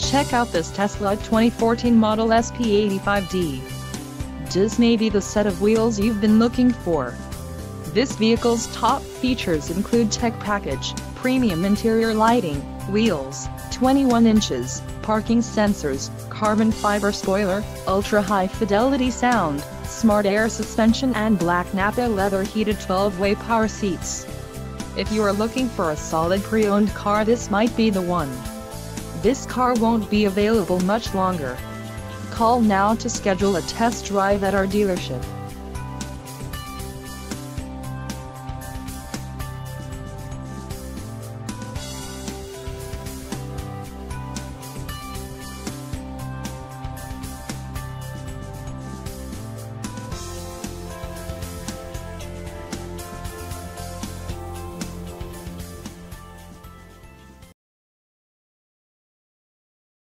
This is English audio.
Check out this Tesla 2014 Model S P85D. This may be the set of wheels you've been looking for. This vehicle's top features include tech package, premium interior lighting, wheels, 21 inches, parking sensors, carbon fiber spoiler, ultra-high fidelity sound, smart air suspension and black Napa leather heated 12-way power seats. If you are looking for a solid pre-owned car, this might be the one. This car won't be available much longer. Call now to schedule a test drive at our dealership.